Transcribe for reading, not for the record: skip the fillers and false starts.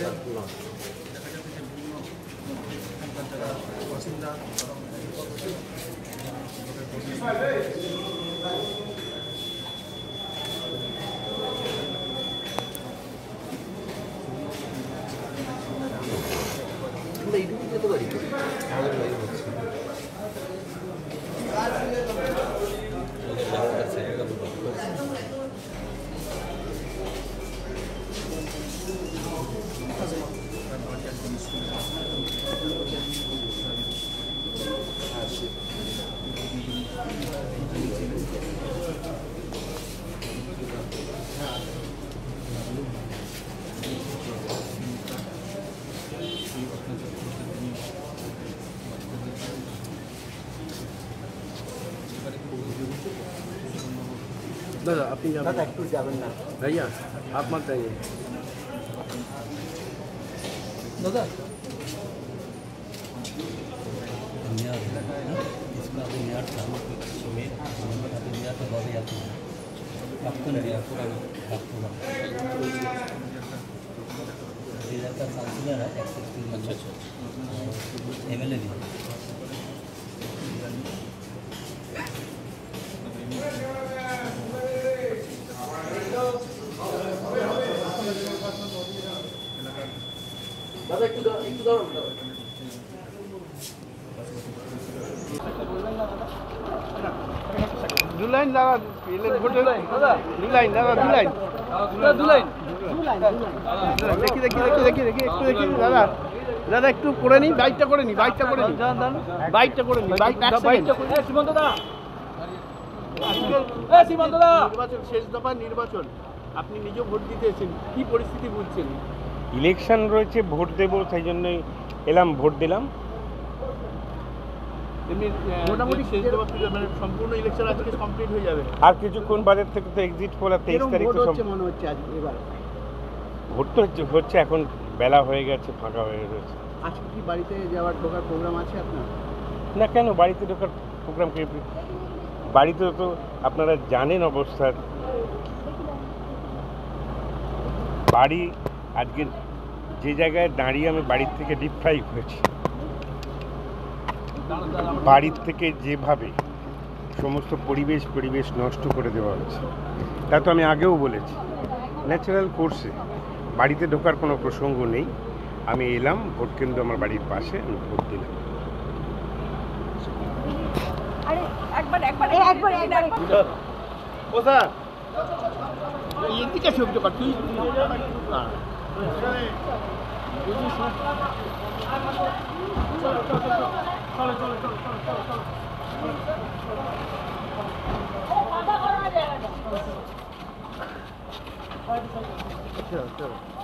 এইটুকু যেতে পারি আমাদের বাড়ি হচ্ছে दादा अपनी दादा एक टूर जावें ना भैया आप मत आइए दादा इसका दुनिया ड्रामा समेत दुनिया तो बहुत याद है आपको नहीं पूरा आपको इधर का काउंसलर है अच्छा अच्छा एमएलए भी दादा एक दादा दुलाइन दादा ये फोटो दुलाइन दादा दुलाइन दुलाइन देखी देखी देखी देखी देखी একটু দেখি দাদা দাদা একটু করে নি বাইকটা করে নি বাইকটা করে নি বাইকটা করে নি বাইকটা করে সীমান্ত দা এ সীমান্ত দা নির্বাচন শেষ দফা নির্বাচন আপনি নিজে ভোট দিতে এসেছেন কি পরিস্থিতি বুঝছেন ইলেকশন রয়েছে ভোট দেব সেই জন্যই এলাম ভোট দিলাম এমনি মোটামুটি শেষ দফা মানে সম্পূর্ণ ইলেকশন আজকে কমপ্লিট হয়ে যাবে আর কিছুক্ষণ বাদের থেকে তো এক্সিট পোল 23 তারিখ তো হচ্ছে মনে হচ্ছে আজ এবার ভোট তো হচ্ছে এখন বেলা হয়ে গেছে ফাঁকা হয়ে গেছে আজকে কি বাড়িতে যাওয়ার ঢোকার প্রোগ্রাম আছে আপনার না কেন বাড়িতে ঢোকার প্রোগ্রাম কি বাড়িতে তো আপনারা জানেন অবস্থা বাড়ি আজকে যে জায়গায় দাঁড়িয়ে আমি বাড়ির থেকে ডিপ্রাইভ হয়েছি বাড়ির থেকে যেভাবে সমস্ত পরিবেশ নষ্ট করে দেওয়া হয়েছে তা তো আমি আগেও বলেছি ন্যাচারাল কোর্সে বাড়িতে ঢোকার কোনো প্রসঙ্গ নেই আমি এলাম ভোট কেন্দ্র আমার বাড়ির পাশে আমি ভোট দিলাম চলো